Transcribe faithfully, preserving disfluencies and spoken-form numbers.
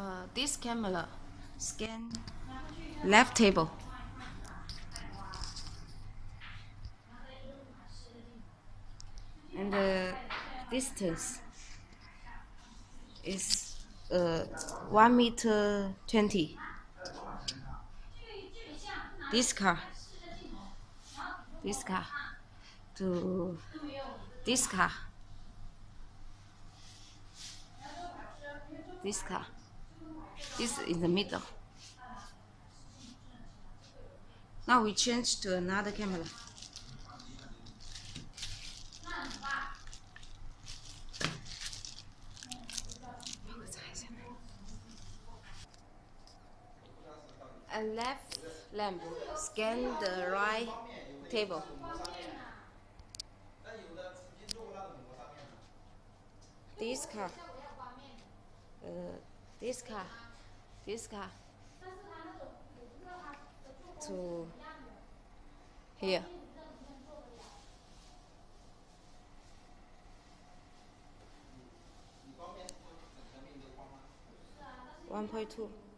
Uh, this camera scan left table and the distance is uh, one meter twenty. This car, this car to this car, this car, this in the middle. Now we change to another camera. And left lamp scan the right table. This car, uh, this car, this car to here. One point two.